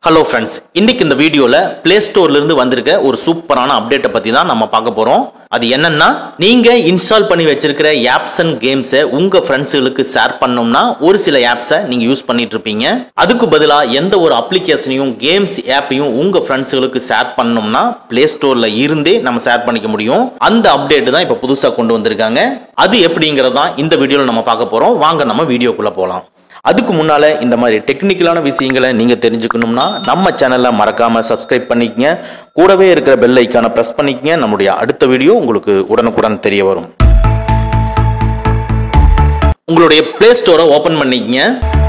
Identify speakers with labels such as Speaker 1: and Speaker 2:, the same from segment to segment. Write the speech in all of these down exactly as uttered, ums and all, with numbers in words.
Speaker 1: Hello friends, இன்னைக்கு இந்த வீடியோல Play Storeல இருந்து வந்திருக்க ஒரு சூப்பரான அப்டேட்ட பத்தி தான் நம்ம பார்க்க போறோம். அது என்னன்னா நீங்க இன்ஸ்டால் பண்ணி வச்சிருக்கிற apps and games உங்க ஃப்ரெண்ட்ஸ்களுக்கு ஷேர் பண்ணனும்னா ஒரு சில apps நீங்க யூஸ் பண்ணிட்டு இருப்பீங்க. அதுக்கு பதிலா எந்த ஒரு அப்ளிகேஷனையும் கேம்ஸ் ஆப்பையும் உங்க ஃப்ரெண்ட்ஸ்களுக்கு ஷேர் பண்ணனும்னா Play Storeல இருந்தே நம்ம ஷேர் பண்ணிக்க முடியும். அந்த அப்டேட் தான் இப்ப புதுசா கொண்டு வந்திருக்காங்க. அது எப்படிங்கறத தான் இந்த வீடியோல நம்ம பார்க்க போறோம். வாங்க நம்ம வீடியோக்குள்ள போலாம். அதுக்கு முன்னால இந்த மாதிரி டெக்னிக்கலான விஷயங்களை நீங்க தெரிஞ்சுக்கணும்னா நம்ம சேனலை மறக்காம சப்ஸ்கிரைப் பண்ணிக்கங்க. கூடவே இருக்கிற பெல் ஐகானை பிரஸ் பண்ணிக்கங்க. நம்மளுடைய அடுத்த வீடியோ உங்களுக்கு உடனுக்குடன் தெரிய வரும். உங்களுடைய பிளே ஸ்டோரை ஓபன் பண்ணிக்கங்க.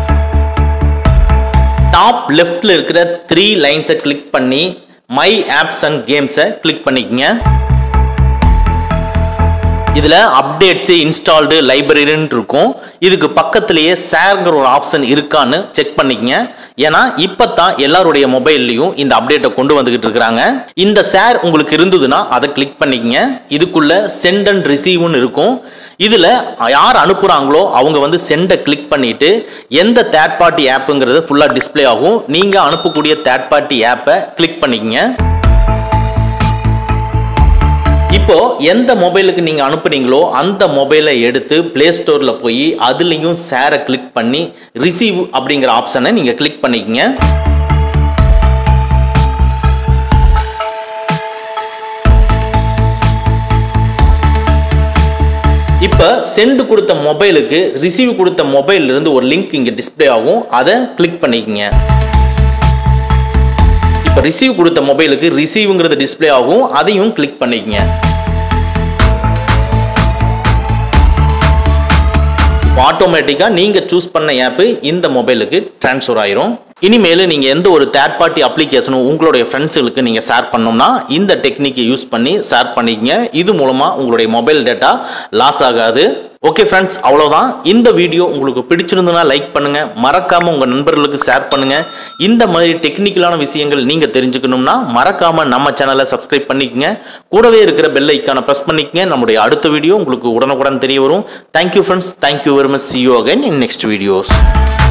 Speaker 1: டாப் லெஃப்ட்ல இருக்கிற த்ரீ லைன்ஸை கிளிக் பண்ணி மை ஆப்ஸ் அண்ட் கேம்ஸை கிளிக் பண்ணிக்கங்க. இதுல அப்டேட்ஸ் இன்ஸ்டால்டு லைப்ரரின்னு இருக்கும். இதுக்கு பக்கத்திலேயே ஷேர்ங்கிற ஒரு ஆப்ஷன் இருக்கான்னு செக் பண்ணிக்கங்க. ஏன்னா இப்பதான் எல்லாருடைய மொபைல்லையும் இந்த அப்டேட்டை கொண்டு வந்துகிட்டு இருக்காங்க. இந்த ஷேர் உங்களுக்கு இருந்ததுன்னா அதை கிளிக் பண்ணிக்கங்க. இதுக்குள்ள சென்ட் அண்ட் ரிசீவ்னு இருக்கும். இதுல யார் அனுப்புறாங்களோ அவங்க வந்து சென்ட கிளிக் பண்ணிட்டு எந்த தேர்ட் பார்ட்டி ஆப்புங்கிறது ஃபுல்லா டிஸ்பிளே ஆகும். நீங்க அனுப்பக்கூடிய தேர்ட் பார்ட்டி ஆப்பை கிளிக் பண்ணிக்கங்க. இப்போ எந்த மொபைலுக்கு நீங்க அனுப்புறீங்களோ அந்த மொபைலை எடுத்து பிளே ஸ்டோர்ல போய் அதுலயும் ஷேரை கிளிக் பண்ணி ரிசீவ் அப்படிங்கிற ஆப்ஷனை நீங்க கிளிக் பண்ணிக்கங்க. இப்ப சென்ட் கொடுத்த மொபைலுக்கு ரிசீவ் கொடுத்த மொபைல்ல இருந்து ஒரு லிங்க் இங்க டிஸ்பிளே ஆகும். அதை கிளிக் பண்ணிக்கங்க. இப்ப ரிசீவ் கொடுத்த மொபைலுக்கு ரிசீவ்ங்கிறது டிஸ்பிளே ஆகும். அதையும் கிளிக் பண்ணிக்கங்க. ஆட்டோமேட்டிக்கா நீங்க சூஸ் பண்ண ஆப் இந்த மொபைலுக்கு ட்ரான்ஸ்ஃபர் ஆயிரும். இனிமேல் நீங்க எந்த ஒரு தேர்ட் பார்ட்டி அப்ளிகேஷனும் உங்களுடைய ஃப்ரெண்ட்ஸ்களுக்கு நீங்க ஷேர் பண்ணணும்னா இந்த டெக்னிக்கை யூஸ் பண்ணி ஷேர் பண்ணிக்கங்க. இது மூலமா உங்களுடைய மொபைல் டேட்டா லாஸ் ஆகாது. ஓகே ஃப்ரெண்ட்ஸ், அவ்வளோதான். இந்த வீடியோ உங்களுக்கு பிடிச்சிருந்ததுன்னா லைக் பண்ணுங்க. மறக்காம உங்க நண்பர்களுக்கு ஷேர் பண்ணுங்க. இந்த மாதிரி டெக்னிக்கலான விஷயங்கள் நீங்க தெரிஞ்சுக்கணும்னா மறக்காம நம்ம சேனலை சப்ஸ்கிரைப் பண்ணிக்கங்க. கூடவே இருக்கிற பெல் ஐக்கானை பிரஸ் பண்ணிக்கங்க. நம்முடைய அடுத்த வீடியோ உங்களுக்கு உடனுக்குடன் தெரிய வரும். Thank you friends. Thank you very much. See you again in next videos.